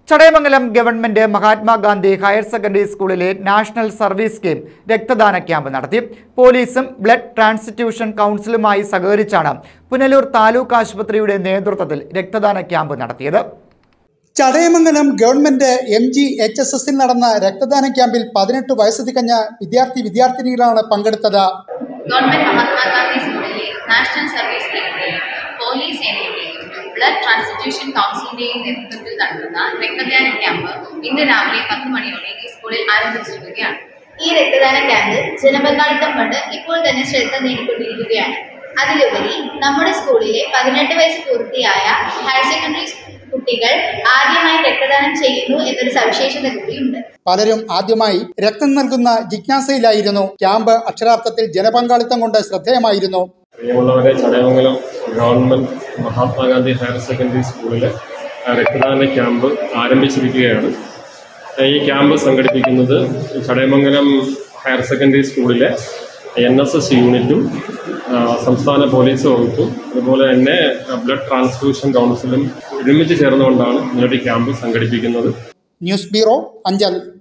Chadayamangalam government Mahatma Gandhi higher secondary സ്കൂളിലെ national service scheme രക്തദാന camp നടത്തി. പോലീസും ബ്ലഡ് ട്രാൻസ്ഫ്യൂഷൻ കൗൺസിലുമായി സഹകരിച്ചാണ് പുനലൂർ താലൂക്ക് ആശുപത്രിയുടെ നേതൃത്വത്തിൽ രക്തദാന ക്യാമ്പ് നടത്തിയത്. ചടയമംഗലം ഗവൺമെന്റ് MGHSSൽ നടന്ന രക്തദാന ക്യാമ്പിൽ 18 വയസ്സ് തികഞ്ഞ വിദ്യാർത്ഥിനികളാണ് പങ്കെടുത്തത്. ഗവൺമെന്റ് മഹാത്മാഗാന്ധി സ്കൂളിലെ national service സ്കീമിന്റെയും police സേനയുടെയും blood transfusion കൗൺസിലിന്റെയും നേതൃത്വത്തിൽ നടത്തുന്ന രക്തദാന ക്യാമ്പ് ഇന്ന് രാവിലെ 10 മണിയോടെ ഈ സ്കൂളിൽ ആരംഭിച്ചിരിക്കുകയാണ്. ഈ രക്തദാന ക്യാമ്പിൽ ജനപങ്കാളിത്തം കൊണ്ട് ഇപ്പോൾ തന്നെ ശ്രദ്ധ നേടിക്കൊണ്ടിരിക്കുകയാണ്. അതിലുപരി നമ്മുടെ സ്കൂളിലെ 18 വയസ്സ് പൂർത്തിയായ ഹയർ സെക്കൻഡറി കുട്ടികൾ ആദ്യമായി രക്തദാനം ചെയ്യുന്നു എന്നൊരു സവിശേഷത കൂടിയുണ്ട്. പലരും ആദ്യമായി രക്തം നൽകുന്ന ജിജ്ഞാസയിലായിരുന്നു. ക്യാമ്പ് അക്ഷരാർത്ഥത്തിൽ ജനപങ്കാളിത്തം കൊണ്ട് ശ്രദ്ധേയമായിരുന്നു. പ്രിയമുള്ളവരെ, Chadayamangalam government Mahatma Gandhi higher secondary സ്കൂളിലെ രക്തദാന ക്യാമ്പ് ആരംഭിച്ചിരിക്കുകയാണ്. ഈ ക്യാമ്പ് സംഘടിപ്പിക്കുന്നത് ചടയമംഗലം ഹയർ സെക്കൻഡറി സ്കൂളിലെ NSS യൂണിറ്റും സംസ്ഥാന പോലീസ് വകുപ്പും അതുപോലെ തന്നെ ബ്ലഡ് ട്രാൻസ്ഫ്യൂഷൻ കൗൺസിലും ഒരുമിച്ച് ചേർന്നുകൊണ്ടാണ് ഇങ്ങനൊരു ക്യാമ്പ് സംഘടിപ്പിക്കുന്നത്. News bureau, Anchal.